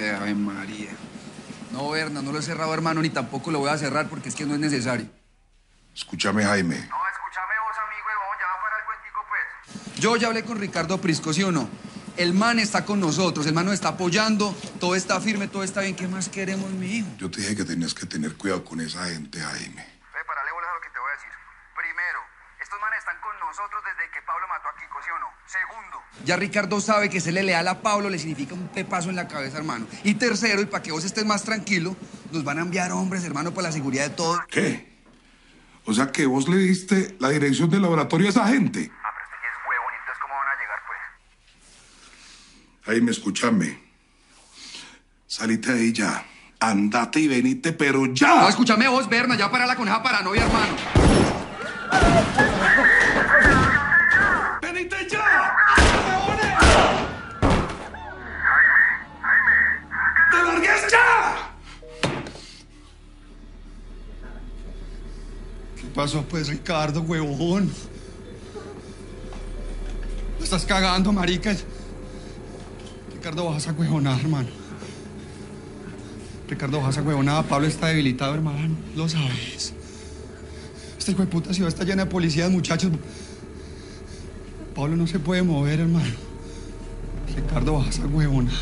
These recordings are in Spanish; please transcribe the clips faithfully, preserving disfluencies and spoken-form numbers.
Eh, Ave María. No, Berna, no lo he cerrado, hermano, ni tampoco lo voy a cerrar porque es que no es necesario. Escúchame, Jaime. No, escúchame vos, amigo, huevón, ya va para el cuentico, pues. Yo ya hablé con Ricardo Prisco, ¿sí o no? El man está con nosotros, el man nos está apoyando, todo está firme, todo está bien. ¿Qué más queremos, mi hijo? Yo te dije que tenías que tener cuidado con esa gente, Jaime. Ve, parale bolas a lo que te voy a decir. Primero, estos manes están con nosotros desde que Pablo mató a Kiko, ¿sí o no? Segundo. Ya Ricardo sabe que serle leal a Pablo le significa un pepazo en la cabeza, hermano. Y tercero, y para que vos estés más tranquilo, nos van a enviar hombres, hermano, para la seguridad de todos. ¿Qué? O sea que vos le diste la dirección del laboratorio a esa gente. Ah, pero este sí es huevón, ¿y entonces cómo van a llegar, pues? Jaime, escúchame. Salite de ahí ya. Andate y venite, pero ya. No, escúchame vos, Berna, ya para la con esa paranoia, hermano. ¡Venite ya! ¡Huevones! ¡Te largues ya! ¿Qué pasó, pues, Ricardo, huevón? Me estás cagando, marica. Ricardo, baja esa huevonada, hermano. Ricardo, baja esa huevonada. Pablo está debilitado, hermano. Lo sabes. Esta hijo de puta ciudad está llena de policías, muchachos. Pablo no se puede mover, hermano. Ricardo, baja esa huevonada.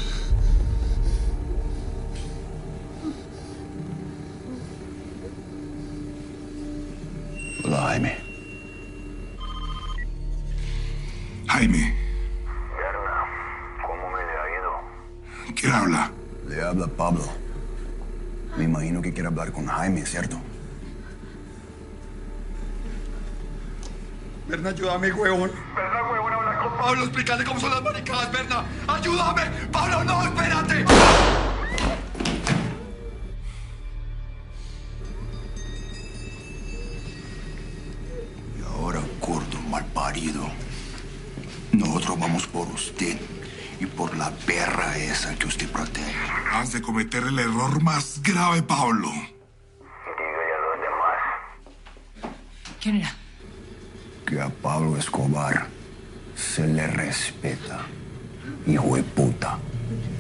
Hola, Jaime. Jaime, Berna, ¿cómo me le ha ido? ¿quién habla? Le habla Pablo. Me imagino que quiere hablar con Jaime, ¿cierto? Berna, ayúdame, huevón. Berna, huevón, habla con Pablo, explícale cómo son las maricadas, Berna. ¡Ayúdame! ¡Pablo, no! ¡Espérate! Y ahora, gordo malparido, nosotros vamos por usted y por la perra esa que usted protege. Has de cometer el error más grave, Pablo. Dígale a los demás ¿Quién era? que a Pablo Escobar se le respeta, hijo de puta.